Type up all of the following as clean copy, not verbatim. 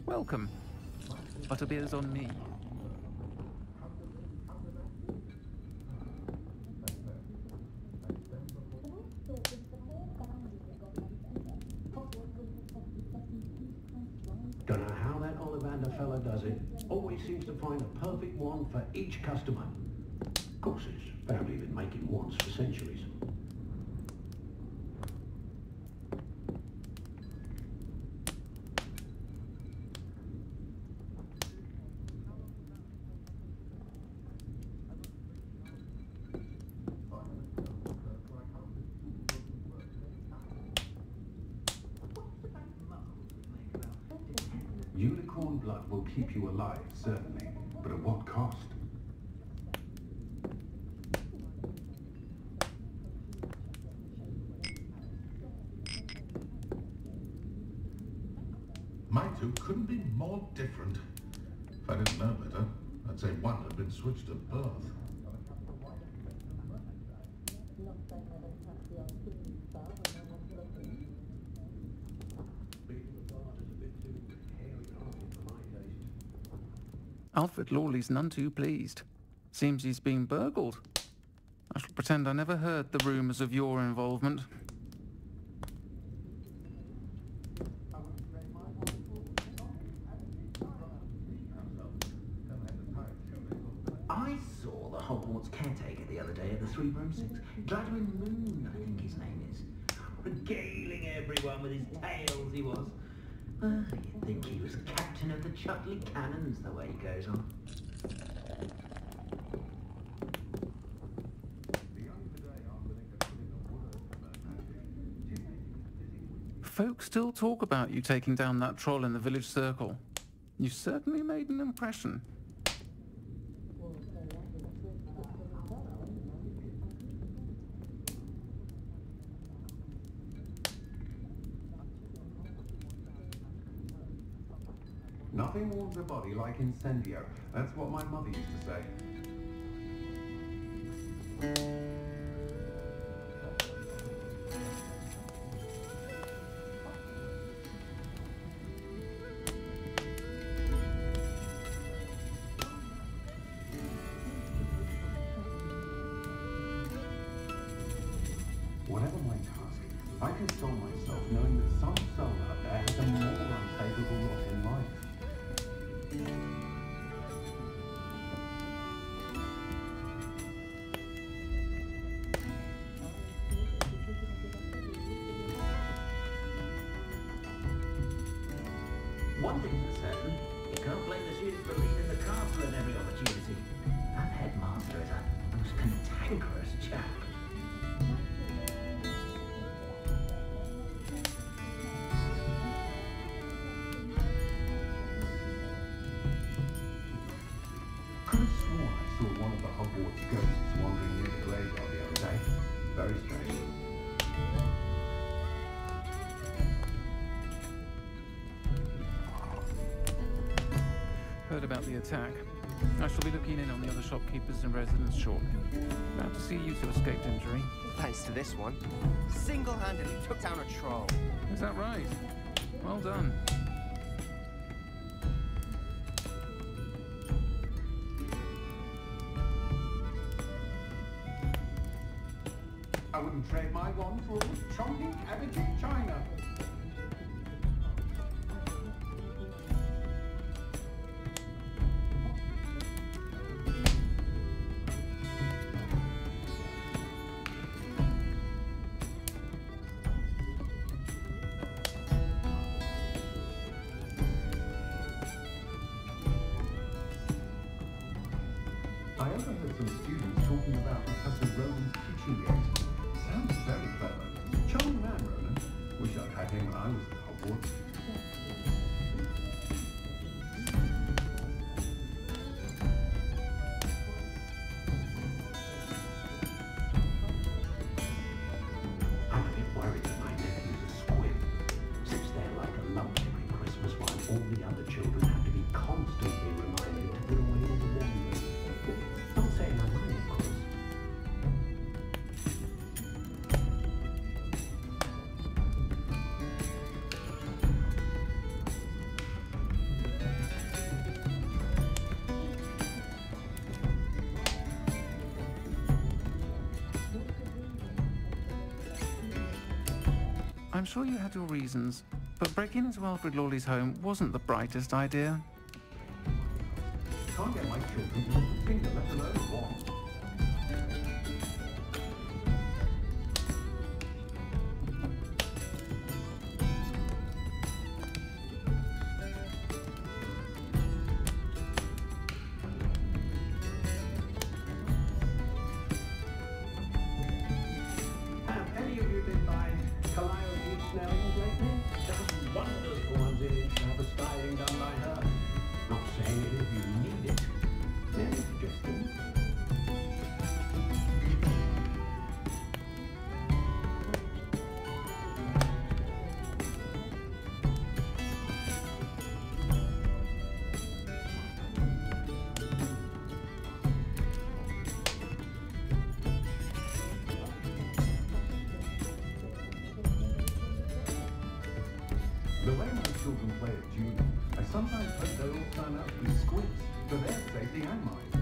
Welcome. Butterbeer's on me. Don't know how that Ollivander fella does it. Always seems to find a perfect one for each customer. Of course, his family have been making wands for centuries. Unicorn blood will keep you alive, certainly, but at what cost? My two couldn't be more different. If I didn't know better, I'd say one had been switched at birth. Alfred Lawley's none too pleased. Seems he's been burgled. I shall pretend I never heard the rumours of your involvement. I saw the Hogwarts caretaker the other day at the Three Broomsticks. Gladwin Moon, I think his name is. Regaling everyone with his tales, he was. You'd think he was captain of the Chutley Cannons, the way he goes on. Folk still talk about you taking down that troll in the village circle. You certainly made an impression. Nothing warms a body like incendio. That's what my mother used to say. Whatever my task, I console myself knowing that some soul out there has a more unfavorable lot in life. One thing's for certain, you can't blame the students for leaving the castle at every opportunity. That headmaster is a most cantankerous chap. Could have sworn I saw one of the Hogwarts ghosts wandering near the graveyard the other day. Very strange. Heard about the attack. I shall be looking in on the other shopkeepers and residents shortly. Glad to see you two escaped injury. Thanks to this one. Single-handedly took down a troll. Is that right? Well done. I wouldn't trade my wand for all the chunky cabbage in China. I overheard some students talking about Professor Roland's teaching aids. Sounds very clever. Charming man, Roland. Wish I'd had him when I was at Hogwarts. I'm a bit worried that my nephew's a squib. Sits there like a lump every Christmas while all the other children have to be constantly reminded to put away all the wanders. Not saying I mind, of course. I'm sure you had your reasons, but breaking into Alfred Lawley's home wasn't the brightest idea. Can't get my children to lift a finger, let alone walk. Have any of you been by Calliope Snelling's lately? Just wonderful ones in it to have a styling done by her. Not saying any of you need it. Merely suggesting. The way my children play at Judy, I sometimes hope they all turn out to be squids, for their safety and mine.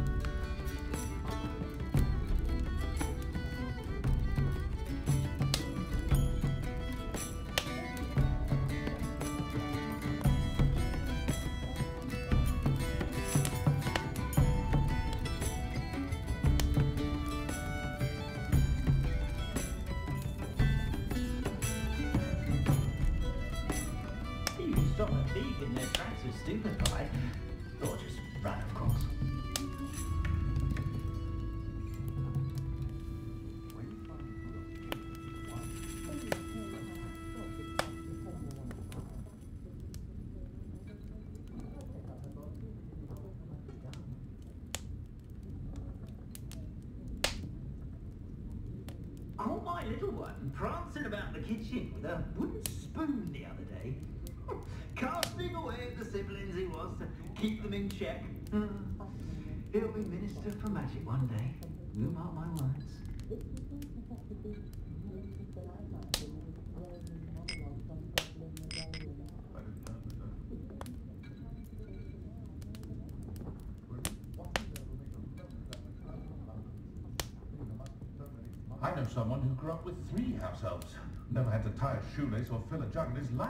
You stop a thief in their tracks with stupefy, or just run, of course. Caught my little one prancing about the kitchen with a wooden spoon the other day. Casting away at the siblings he was to keep them in check. He'll be Minister for Magic one day. You mark my words. I know someone who grew up with 3 house elves. Never had to tie a shoelace or fill a jug in his life.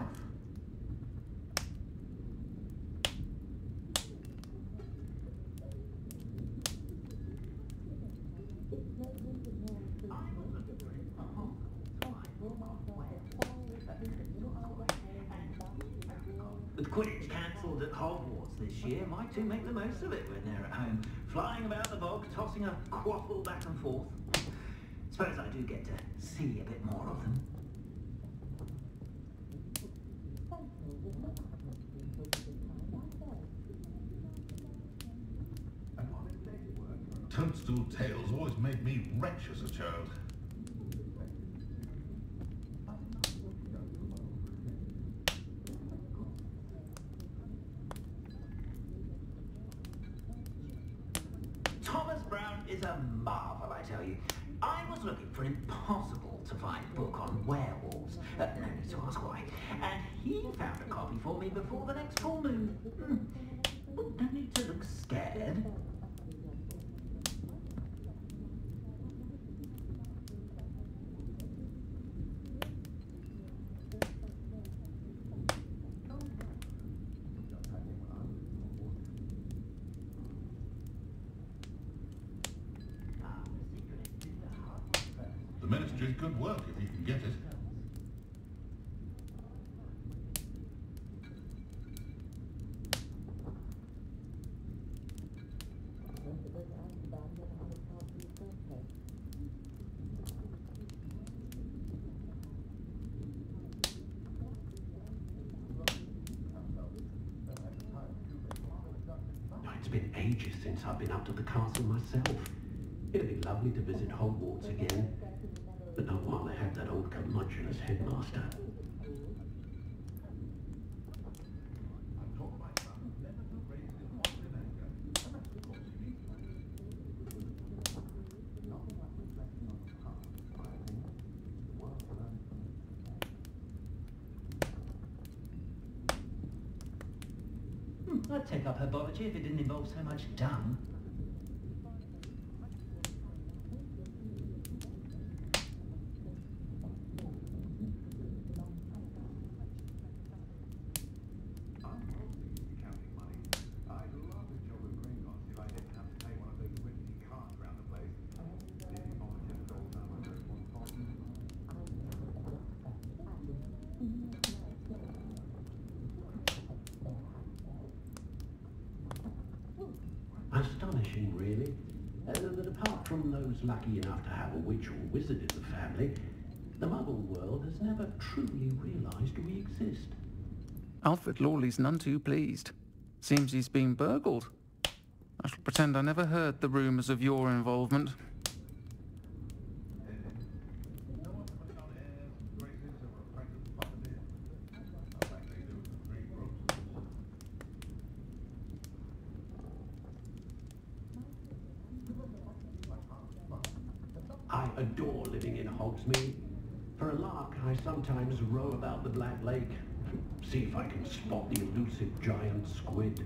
With Quidditch cancelled at Hogwarts this year, my two make the most of it when they're at home, flying about the bog, tossing a quaffle back and forth. Suppose I do get to see a bit more of them. Toadstool tales always made me wretch as a child. Thomas Brown is a marvel, I tell you. I was looking for an impossible to find book on werewolves. No need to ask why. And he found a copy for me before the next full moon. No need to look scared. The ministry's good work if you can get it. It's been ages since I've been up to the castle myself. It'd be lovely to visit Hogwarts again, but not while they have that old curmudgeon as headmaster. I'd take up herbology if it didn't involve so much dung. astonishing, really, that apart from those lucky enough to have a witch or wizard in the family, the Muggle world has never truly realized we exist. Alfred Lawley's none too pleased. Seems he's been burgled. I shall pretend I never heard the rumours of your involvement. I adore living in Hogsmeade. For a lark, I sometimes row about the Black Lake, see if I can spot the elusive giant squid.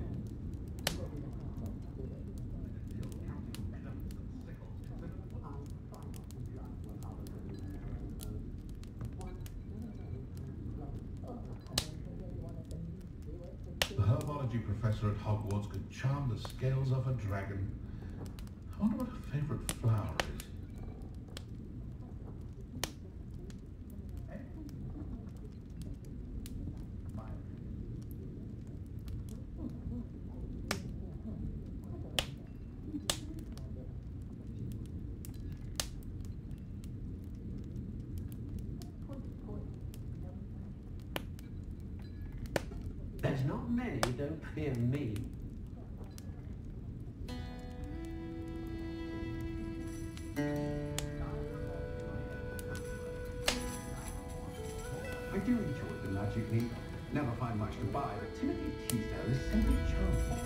The herbology professor at Hogwarts could charm the scales off a dragon. I wonder what her favourite flower is. There's not many don't fear me. I do enjoy the Magic Leap. Never find much to buy, but Timothy Teasdale is simply charming.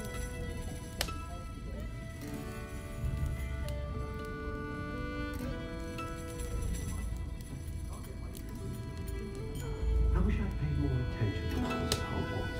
I wish I'd paid more attention to what was at Hogwarts.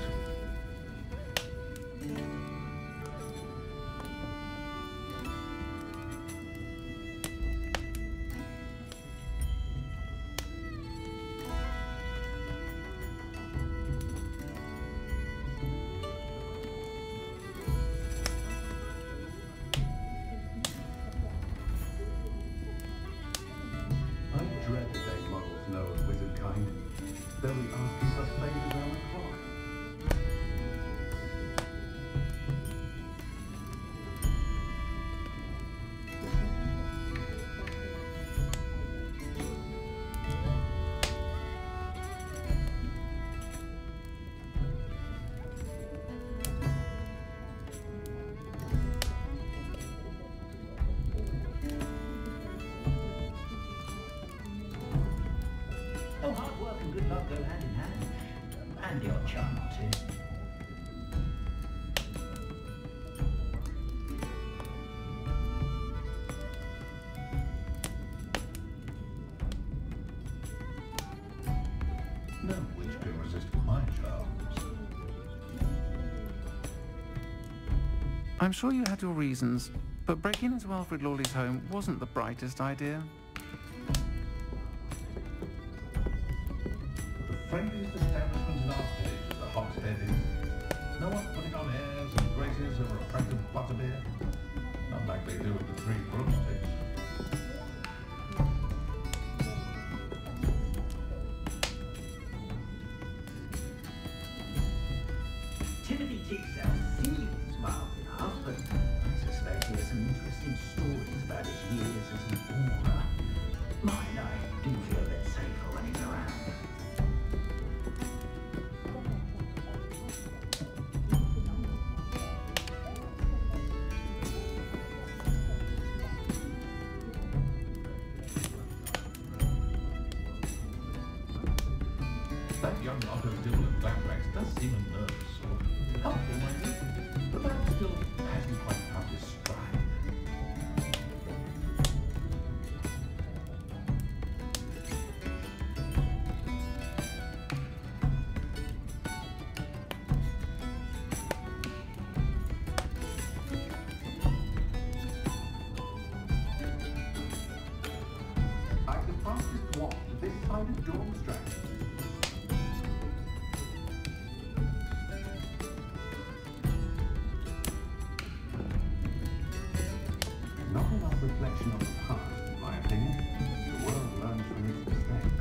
I dread the day Muggles know of wizard kind. They'll be asking for favors around the clock. Oh, hard work and good luck go hand in hand. And the odd charm or two. No witch can resist my charms. I'm sure you had your reasons, but breaking into Alfred Lawley's home wasn't the brightest idea. The friendliest establishment in our village is the Hogshead Inn. No one putting on airs and graces over a pint of butterbeer. Not like they do at the Three Broomsticks. Timothy Teasdale seems mild enough, but I suspect he has some interesting stories about his years as an aura. Mine, I do feel a bit safer when he's around. That young Otto Dibble at Glambrax does seem a nervous sort. Helpful, maybe, but that still hasn't quite found his stride. I'm the fastest walk to this side of Dormstrand. Not enough reflection on the past, in my opinion. The world learns from its mistakes.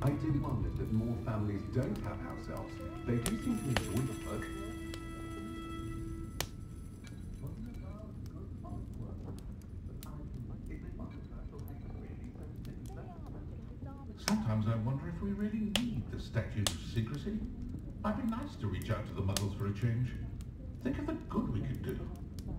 I do wonder that more families don't have house elves. They do seem to enjoy the work. Sometimes I wonder if we really need the Statute of Secrecy. Might be nice to reach out to the Muggles for a change. Think of the good we could do.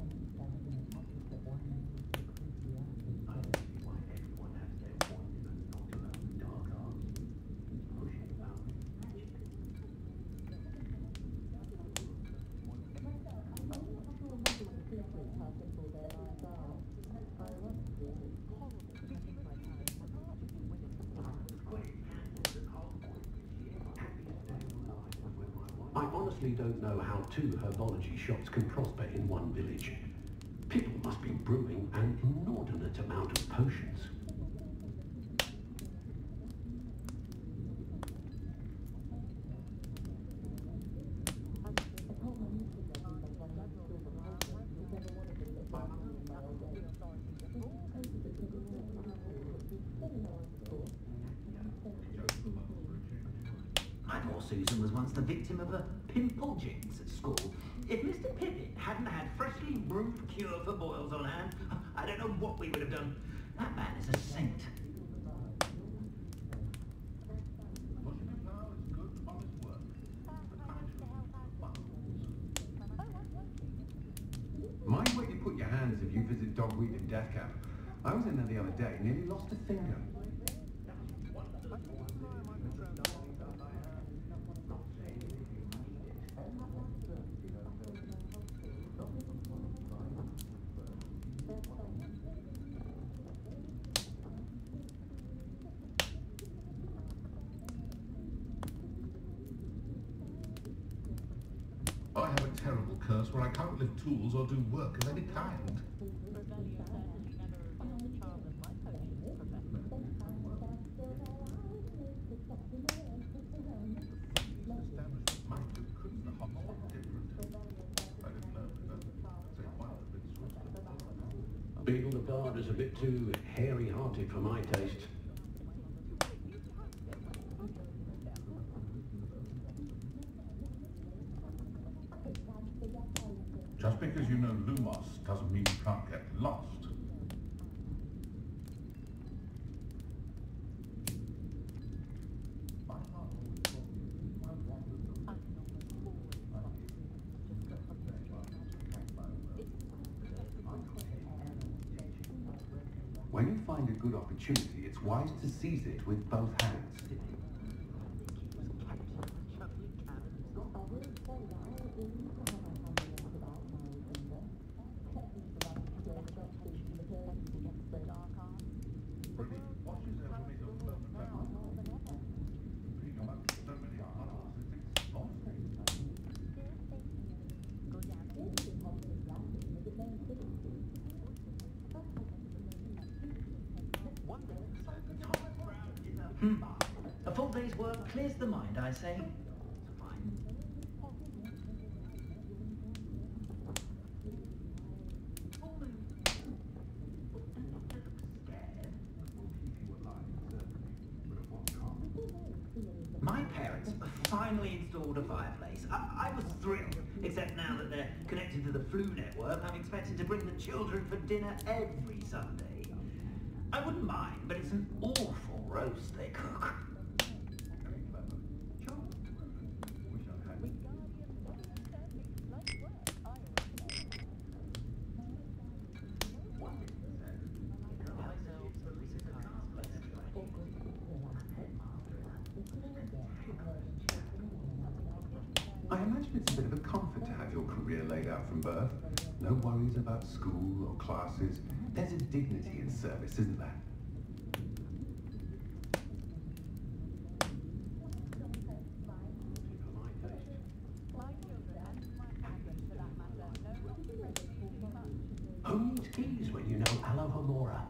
I honestly don't know how two herbology shops can prosper in one village. People must be brewing an inordinate amount of potions. My poor Susan was once the victim of a pimple jinx at school. If Mr. Pippin hadn't had freshly brewed cure for boils on hand, I don't know what we would have done. That man is a saint. Pushing a plough is good, honest work. But I should have Mind where you put your hands if you visit Dogweed and Death Camp. I was in there the other day, nearly lost a finger. I have a terrible curse where I can't lift tools or do work of any kind. Beetle the Bard is a bit too hairy-hearted for my taste. Just because you know Lumos doesn't mean you can't get lost. When you find a good opportunity, it's wise to seize it with both hands. A full day's work clears the mind, I say. Fine. My parents finally installed a fireplace. I was thrilled, except now that they're connected to the Flu network, I'm expected to bring the children for dinner every Sunday. I wouldn't mind, but it's an awful roast they cook. I imagine it's a bit of a comfort to have your career laid out from birth. No worries about school or classes. There's a dignity in service, isn't there? Who needs keys when you know Alohomora?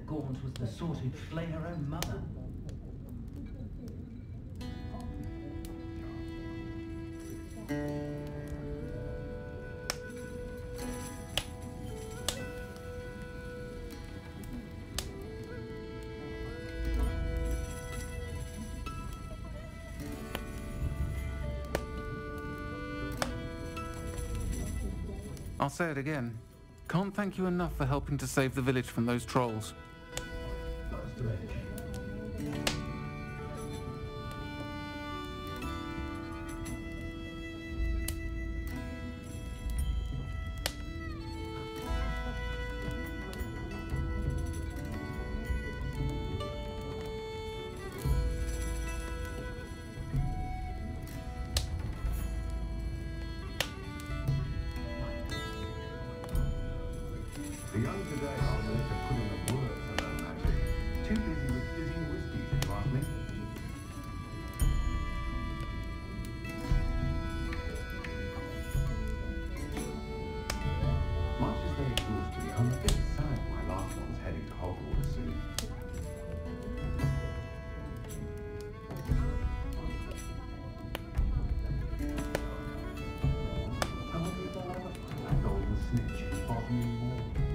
Gaunt was the sort who'd flay her own mother. I'll say it again. Can't thank you enough for helping to save the village from those trolls. Nice to meet you. The young today are ready to put in the work to learn magic. Too busy with fizzing whiskies, if you ask me. Much as they exhaust me, I'm a bit sad my last one's heading to Hogwarts soon. I wonder if they'll ever find that golden snitch in Bodmin Moor.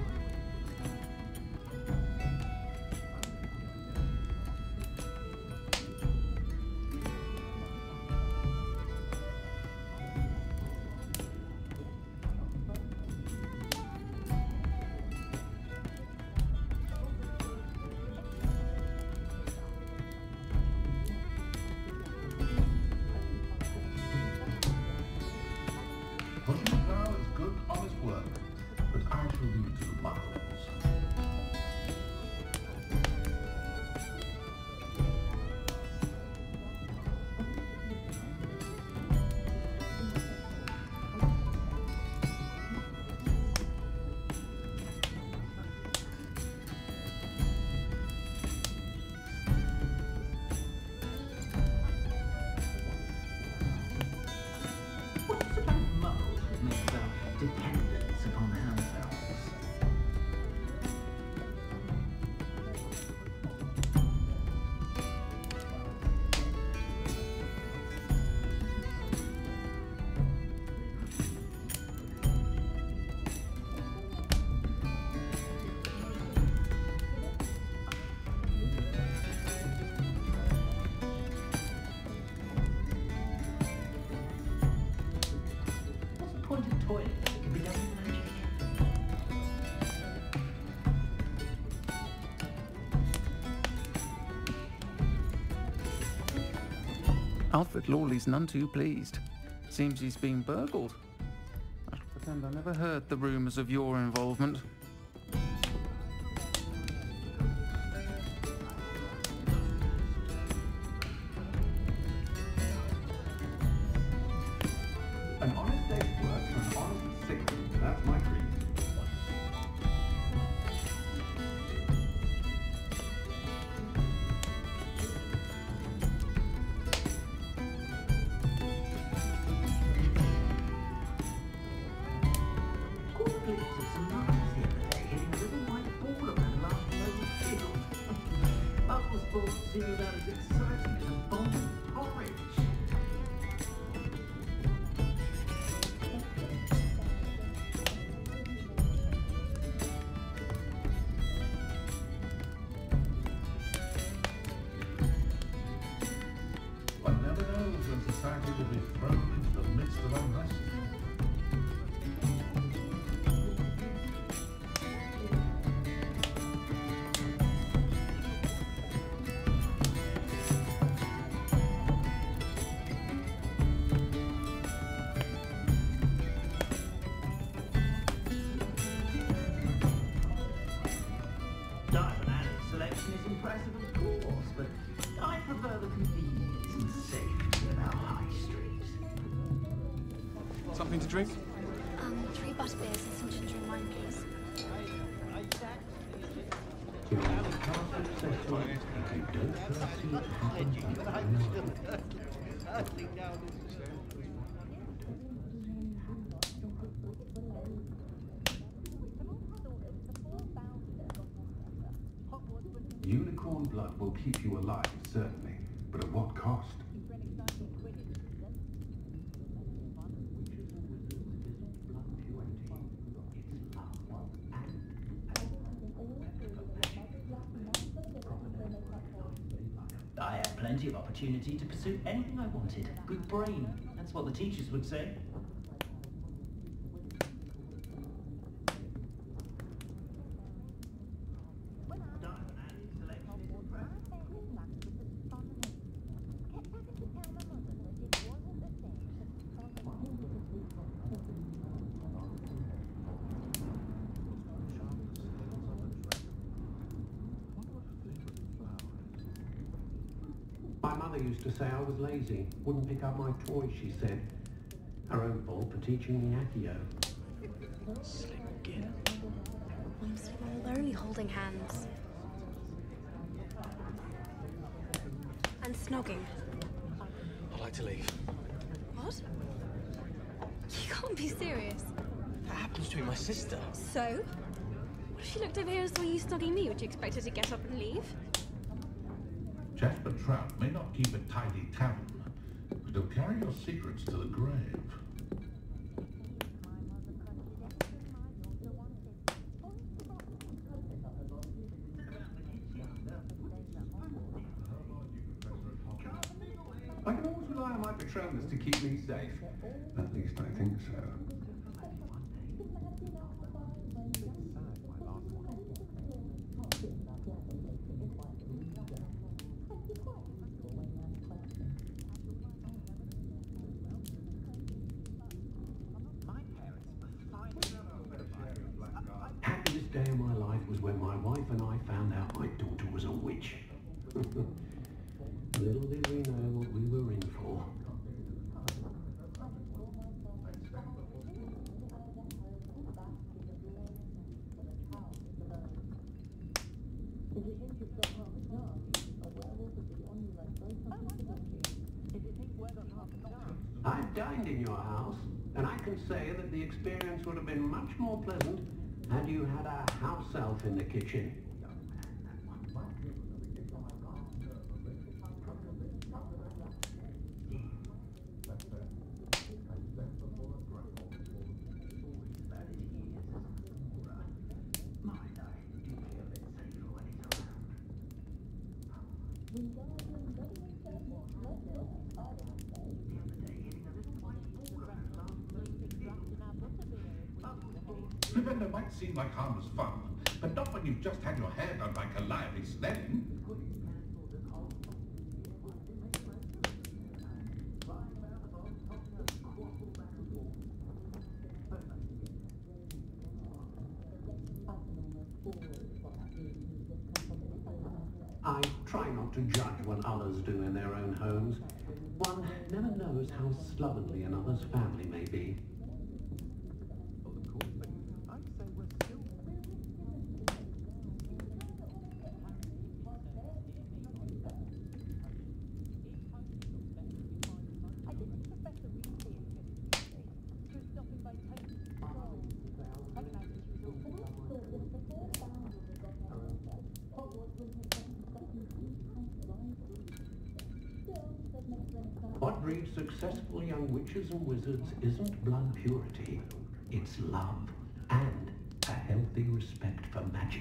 Pushing power is good, honest work, but I shall leave it to the muggles. What do you suppose muggles would make about dependence upon house elves? What's the point of toilets that can be done with magic? Alfred Lawley's none too pleased. Seems he's been burgled. I shall pretend I never heard the rumours of your involvement. An honest day's work for an honest city. That's my creed. Caught a glimpse of some muggles the other day hitting a little white ball around a large open field. Muggles thought seemed about as exciting as a bomb of porridge. One never knows when society will be thrown into the midst of unrest. Diamond Alley's selection is impressive, of course, but I prefer the convenience and safety of our high streets. Something to drink? 3 butterbeers and some ginger and wine, please. If you don't see it happen, Hogwarts blood will keep you alive, certainly. But at what cost? I had plenty of opportunity to pursue anything I wanted. Good brain, that's what the teachers would say. My mother used to say I was lazy, wouldn't pick up my toys, she said. Her own fault for teaching me Accio. I'm so lonely holding hands. And snogging. I'd like to leave. What? You can't be serious. That happens to my sister. So? What if she looked over here and saw you snogging me? Would you expect her to get up and leave? Jasper Trout may not keep a tidy tavern, but he'll carry your secrets to the grave. I can always rely on my Patronus to keep me safe. At least I think so. Happiest day of my life was when my wife and I found out my daughter was a witch. Little did we know what we were in for. I've dined in your house, and I can say that the experience would have been much more pleasant had you had a house elf in the kitchen. Lavender might seem like harmless fun, but not when you've just had your hair done by Calliope Snelling. I try not to judge what others do in their own homes. One never knows how slovenly another's family may be. What breeds successful young witches and wizards isn't blood purity, it's love and a healthy respect for magic.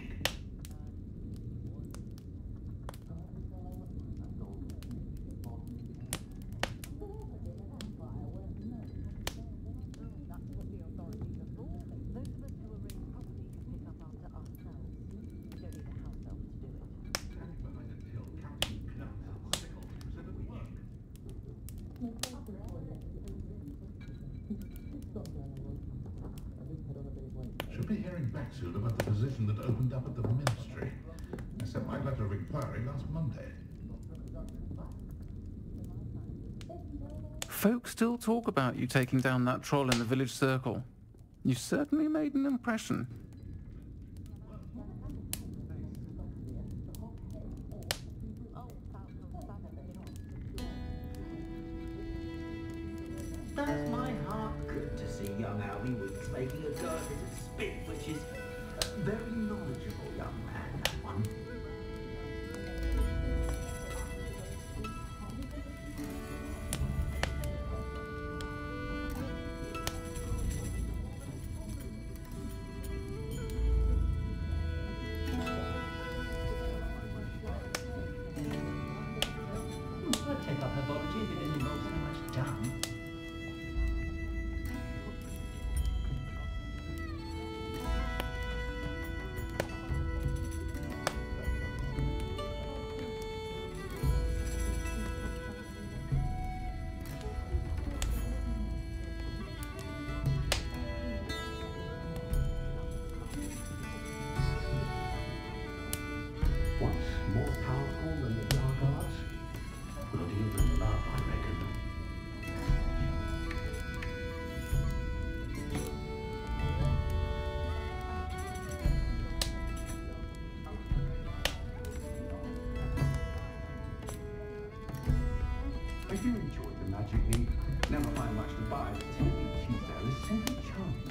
Should be hearing back soon about the position that opened up at the ministry. I sent my letter of inquiry last Monday. Folk still talk about you taking down that troll in the village circle. You certainly made an impression. Does my heart good to see young Albie Weeks making a go at it at spit, which is a very knowledgeable young man, that one. herbology if it didn't involve so much dung. What's more powerful than the dark arts? Not even love, I reckon. I do enjoy the magic ink. Never find much to buy, but Timothy Teasdale is simply charming.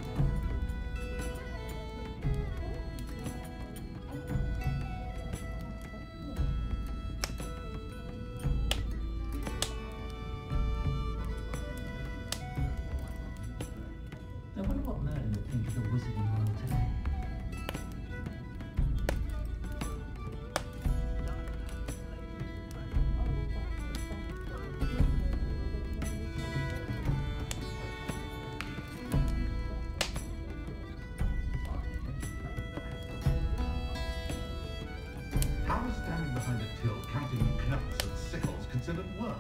I wonder what Merlin would think of the wizarding world today. How is standing behind a till counting knuts and sickles considered work?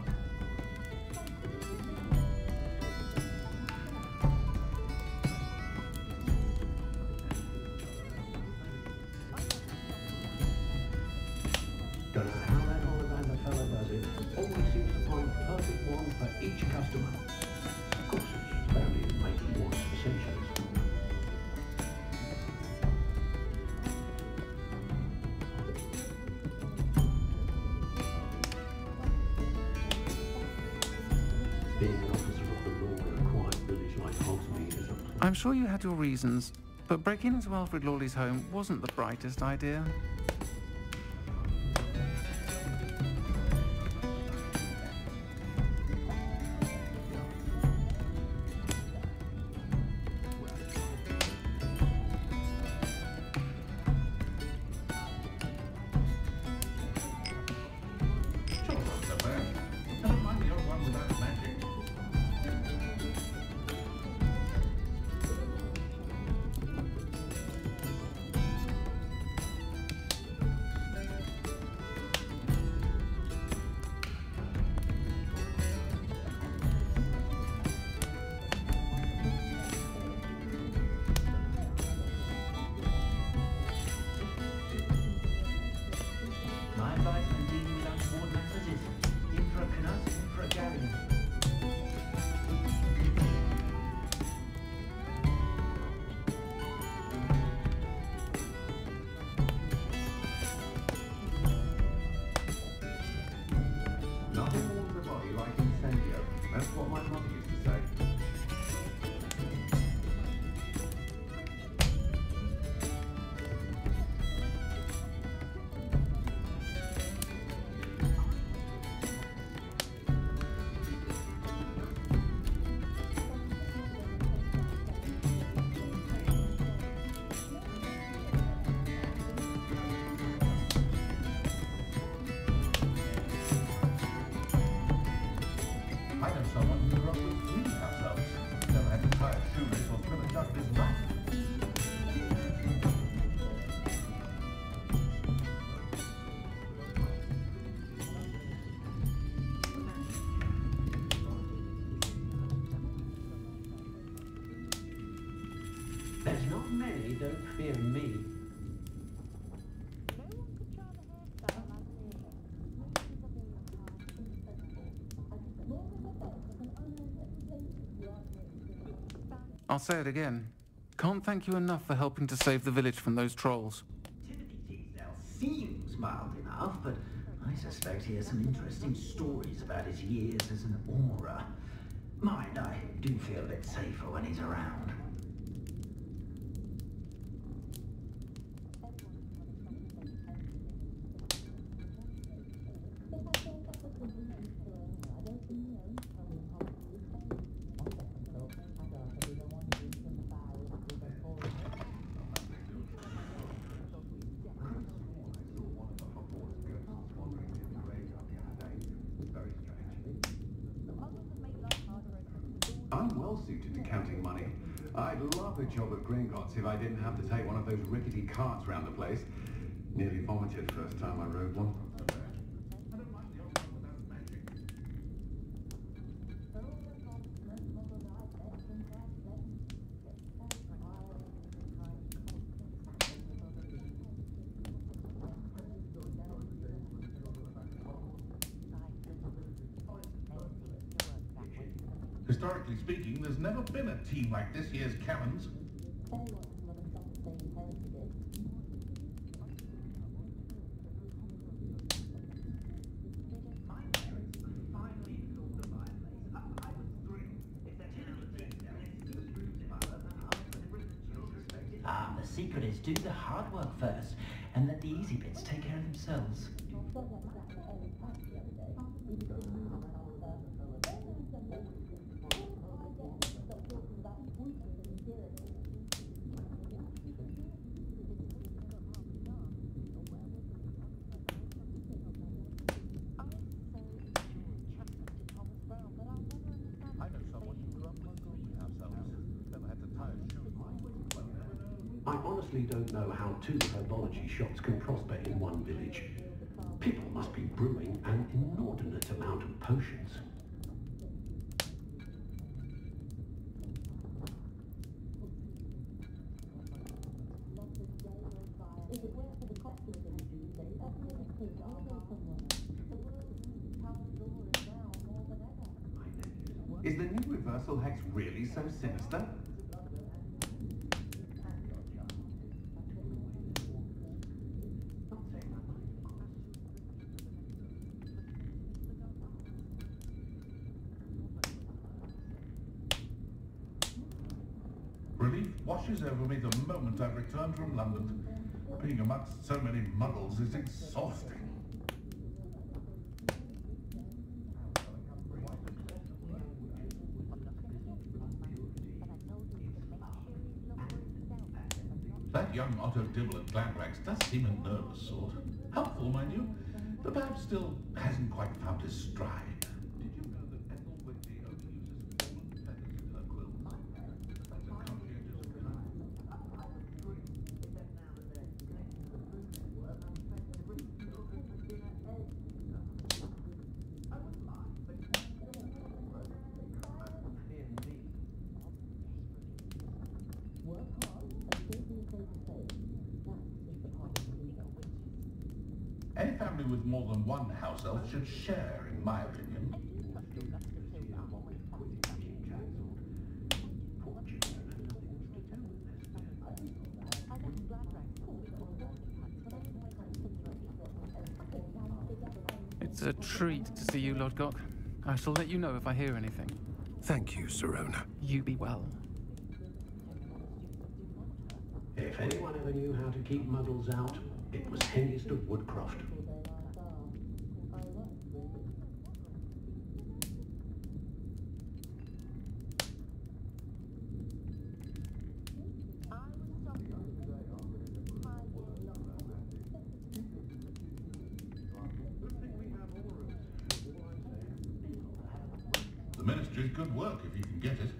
Don't know how that Ollivander fella does it. Always seems to find the perfect one for each customer. Of course, it's found in making wines for centuries. Being an officer of the law in a quiet village like Hogsmeade is a I'm sure you had your reasons, but breaking into Alfred Lawley's home wasn't the brightest idea. Sure, not so bad. I don't mind the old one without magic. My advice when dealing with untoward matters is in for a Canutt, in for a Garrigan. Nothing warms the body like incendio. That's what my mother used to say. I know someone who grew up with 3 house elves. Never had to tie a shoelace or fill a jug of his life. There's not many don't fear me. I'll say it again. Can't thank you enough for helping to save the village from those trolls. Timothy Teasdale seems mild enough, but I suspect he has some interesting stories about his years as an aura. Mind, I do feel a bit safer when he's around. Very strange. I'm well suited to counting money. I'd love a job at Gringotts if I didn't have to take one of those rickety carts round the place. Nearly vomited first time I rode one. Historically speaking, there's never been a team like this year's Cannons. Ah, the secret is do the hard work first, and let the easy bits take care of themselves. I honestly don't know how two herbology shops can prosper in one village. People must be brewing an inordinate amount of potions. Is the new reversal hex really so sinister? Relief washes over me the moment I return from London. Being amongst so many muggles is exhausting. That young Otto Dibble at Glandrax does seem a nervous sort. Helpful, mind you, but perhaps still hasn't quite found his stride. Did you know that Ethel Whitby only uses fallen feathers in her quill? That's a conscientious Any family with more than one house elf should share, in my opinion. It's a treat to see you, Lodgok. I shall let you know if I hear anything. Thank you, Sirona. You be well. If anyone ever knew how to keep muggles out, it was Hengist of Woodcroft. The Ministry's good work if you can get it.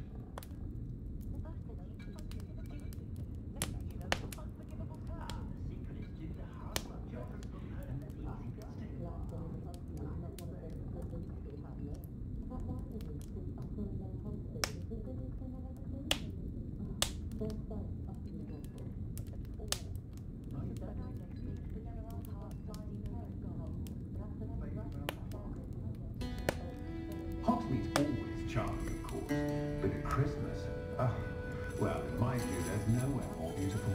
Hogsmeade's always charming, of course, but at Christmas, well, in my view, there's nowhere more beautiful.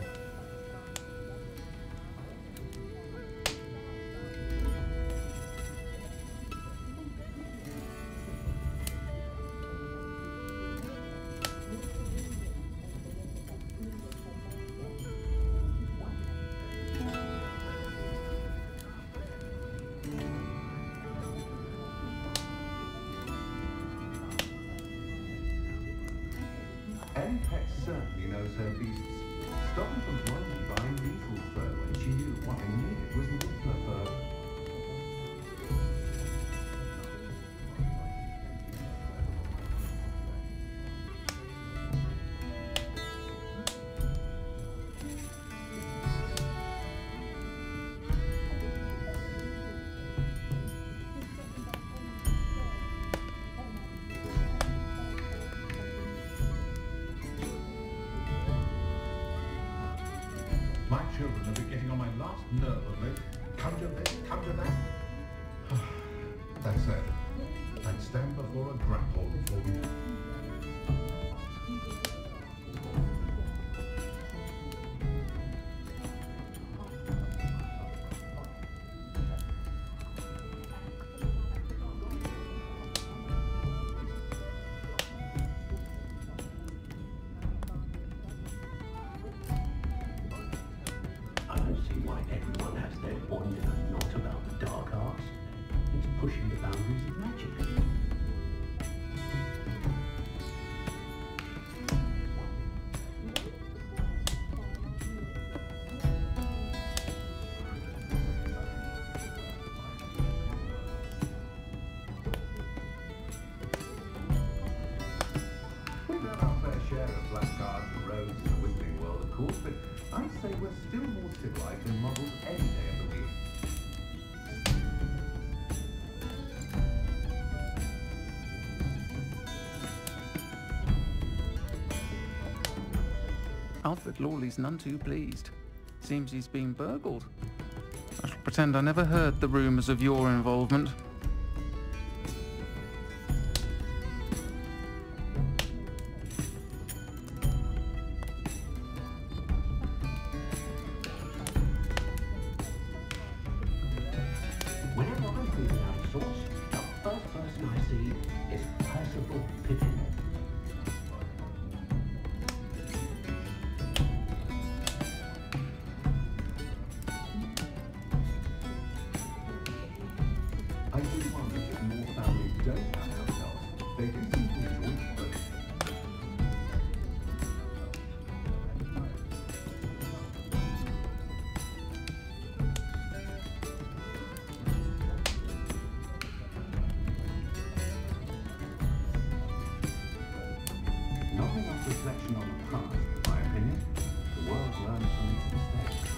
Any pet certainly knows her beasts. Stopping from blindly buying lethal fur when she knew what I needed was littler fur. children have been getting on my last nerve of late. Come to this, come to that. That said, I'd stand before a grapple for you. I don't see why everyone has their point and not about the dark arts. It's pushing the boundaries of magic. We've had our fair share of blackguards and rogues in the Wizarding world, of course, but I'd say we're still more civilized than muggles any day of the week. Alfred Lawley's none too pleased. Seems he's been burgled. I shall pretend I never heard the rumours of your involvement. Whenever I'm feeling out of sorts, the first person I see is Percival Pippin. I do wonder if more families don't have house elves. They do seem to enjoy it, but not enough reflection on the past, in my opinion. The world learns from its mistakes.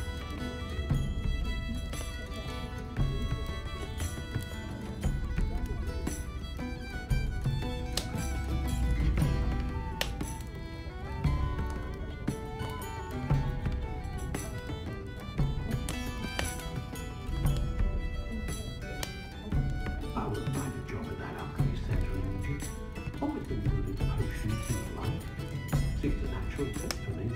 I would find a job at that alchemy centre in Egypt. Always been good at potions and the like. Seems a natural fit for me.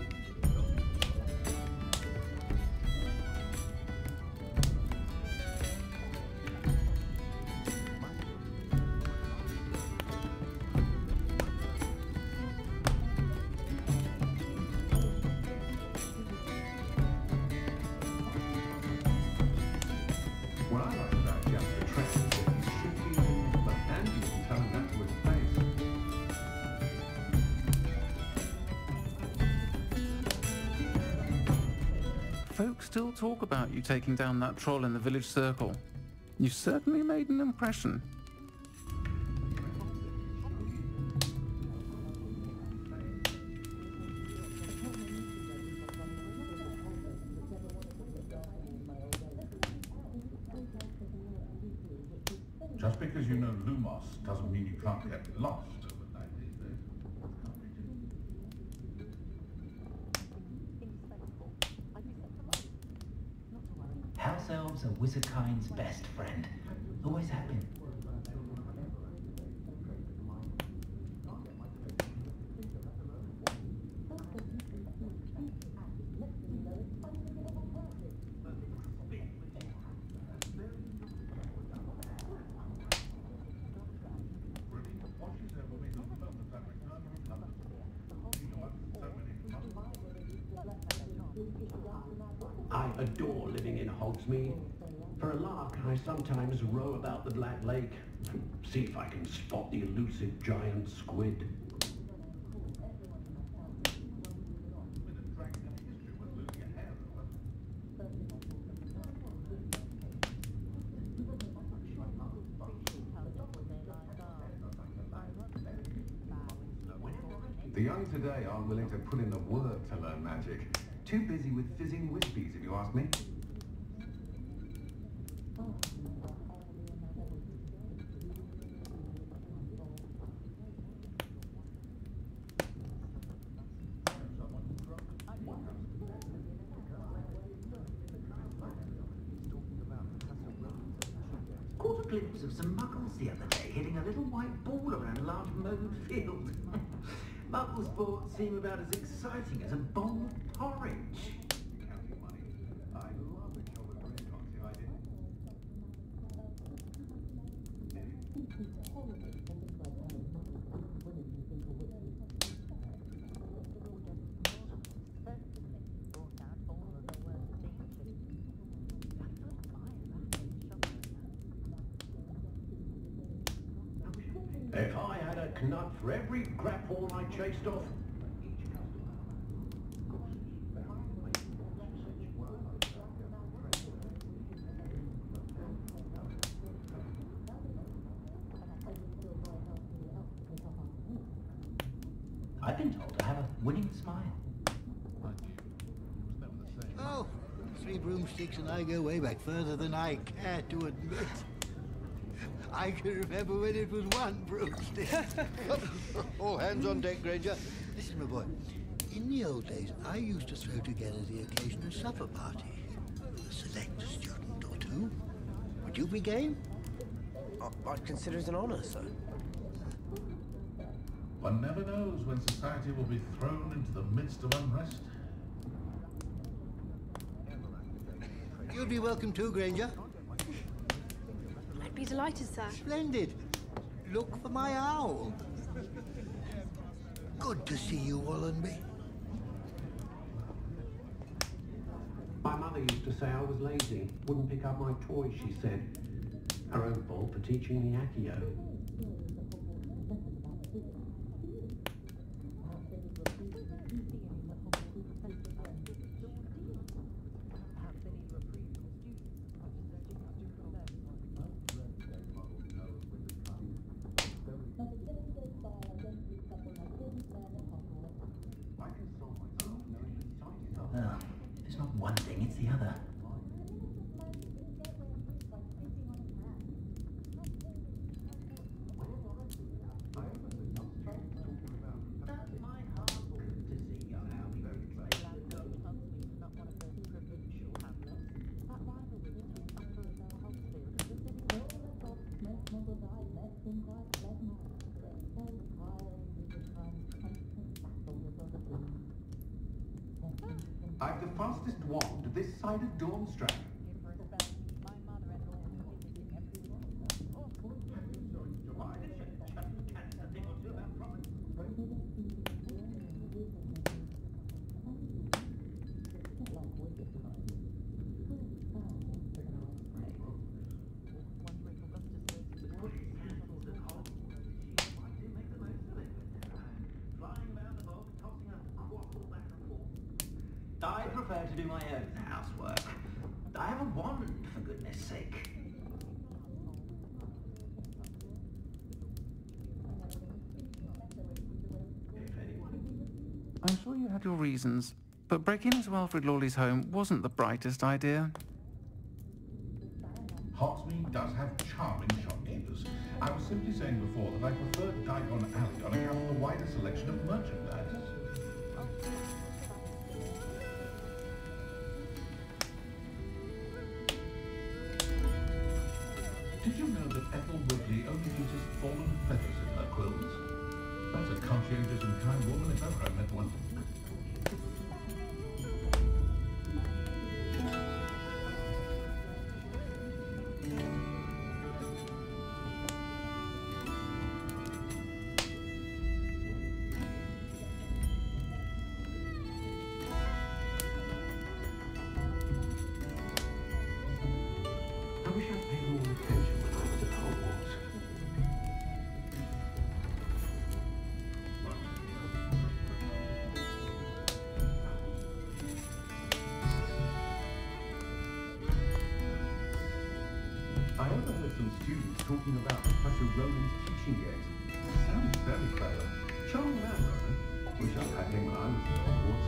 What I like about Jasper Trent is that he's shifty, but and you can tell him that to his face. Folks still talk about you taking down that troll in the village circle. You certainly made an impression. Just because you know Lumos doesn't mean you can't get lost overnight these days. House elves are wizardkind's best friend. Always have been. I adore living in Hogsmeade. For a lark, I sometimes row about the Black Lake, see if I can spot the elusive giant squid. The young today aren't willing to put in the work to learn magic. Too busy with fizzing wispies, if you ask me. some muggles the other day hitting a little white ball around a large mowed field. Muggle sports seem about as exciting as a bowl of porridge. If I had a knut for every grapphorn I chased off, I've been told to have a winning smile. Oh, Three Broomsticks and I go way back, further than I care to admit. I can remember when it was one broomstick. All hands on deck, Granger. Listen, my boy. In the old days, I used to throw together the occasional supper party. Select a student or two. Would you be game? I'd consider it an honor, sir. One never knows when society will be thrown into the midst of unrest. You'd be welcome too, Granger. I'd be delighted, sir. Splendid. Look for my owl. Good to see you, Wallenby. my mother used to say I was lazy, wouldn't pick up my toys, she said. Her own fault for teaching me Accio. Well, if it's not one thing, it's the other. I've the fastest wand this side of Dawnstrand. I prefer to do my own housework. I have a wand, for goodness sake. I'm sure you had your reasons, but breaking into Alfred Lawley's home wasn't the brightest idea. Hogsmeade does have charming shopkeepers. I was simply saying before that I preferred Diagon Alley on account of the wider selection of merchandise. Did you know that Ethel Woodley only uses fallen feathers in her quills? That's a conscientious and kind woman if ever I met one. I wish I'd paid more attention when I was at Hogwarts. I overheard some students talking about Professor Roland's teaching aids. Sounds very clever. Charming man, Roland. Wish I'd had him when I was at Hogwarts.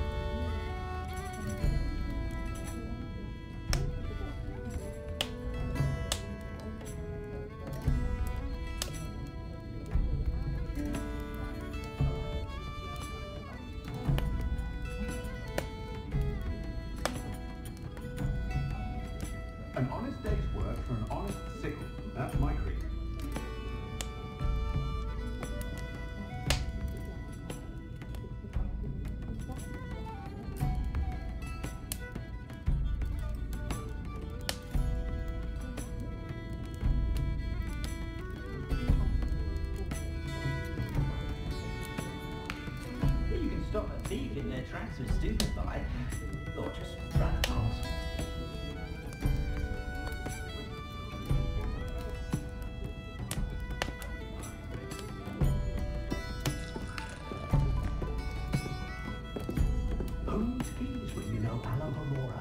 An honest day's work for an honest sickle. That's my creed. their tracks were stupefied, or just ran across. Who's keys when you know Alohomora?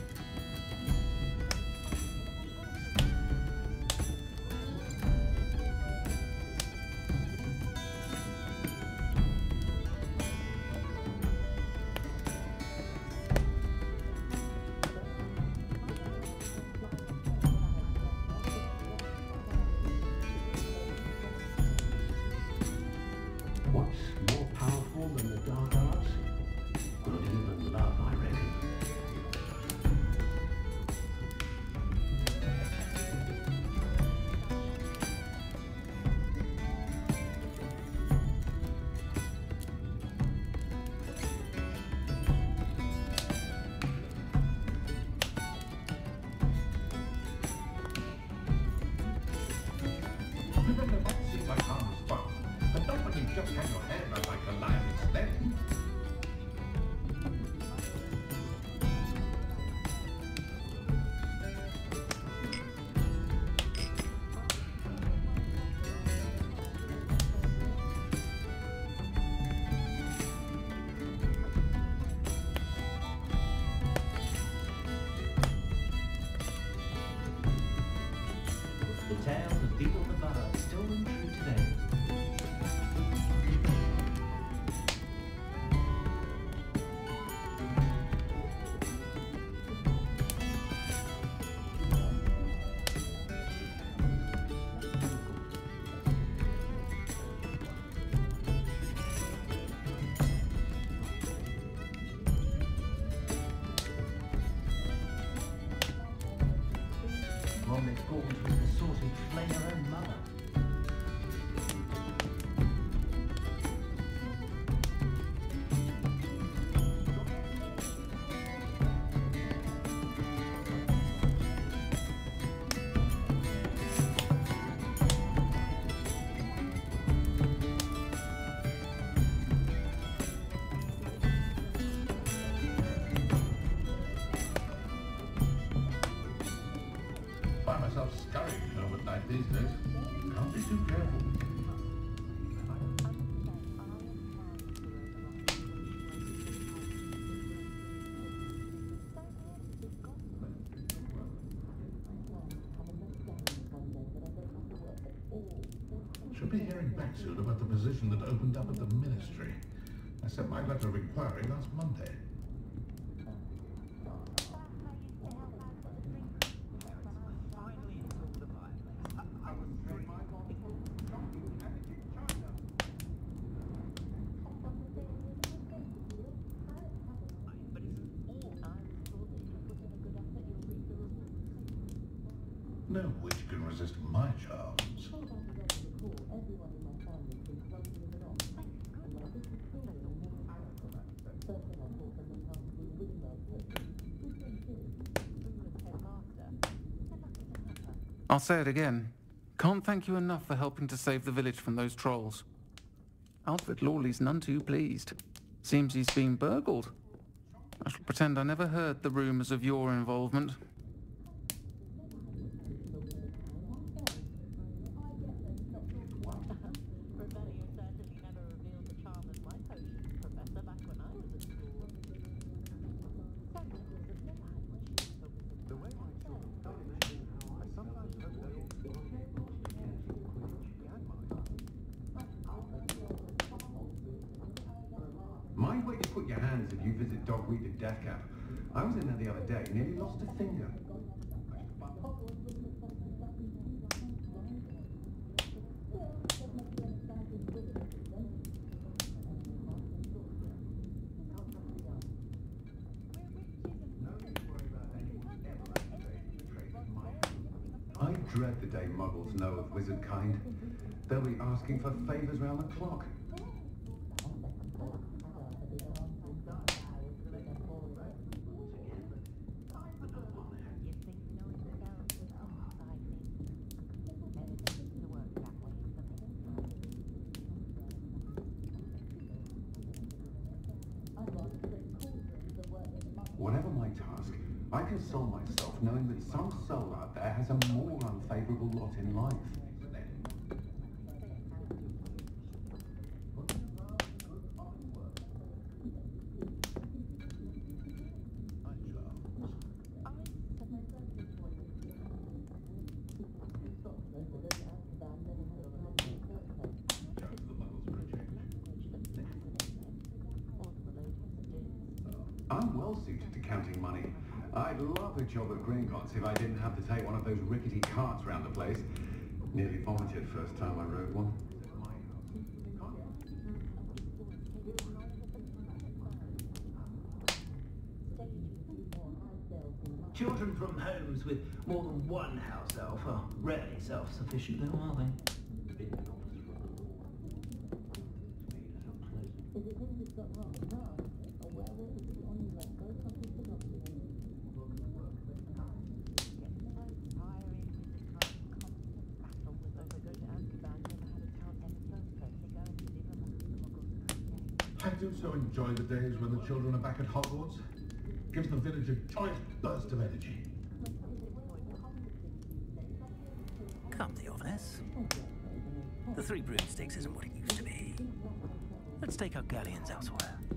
What's more powerful than the dark arts? Not even love, I reckon. Remember, that seemed like harmless fun, but not when you just have your hand out like a lion's sled. The tales of Beetle the Bard still ring true today. Romney's Gorge was the sort who'd flay her own mother. Find myself scurrying home at night these days. Can't be too careful. Should be hearing back soon about the position that opened up at the ministry. I sent my letter of inquiry last Monday. No witch can resist my charms. I'll say it again. Can't thank you enough for helping to save the village from those trolls. Alfred Lawley's none too pleased. Seems he's been burgled. I shall pretend I never heard the rumours of your involvement. Mind where you put your hands if you visit Dogweed and Death Camp. I was in there the other day, nearly lost a finger. I dread the day muggles know of wizard kind. They'll be asking for favors round the clock. I console myself knowing that some soul out there has a more unfavorable lot in life. I'm well suited to counting money. I'd love a job at Gringotts if I didn't have to take one of those rickety carts round the place. Nearly vomited first time I rode one. Children from homes with more than one house elf are rarely self-sufficient, though, are they? I do so enjoy the days when the children are back at Hogwarts. Gives the village a joyous burst of energy. Come, Theophilus. The Three Broomsticks isn't what it used to be. Let's take our galleons elsewhere.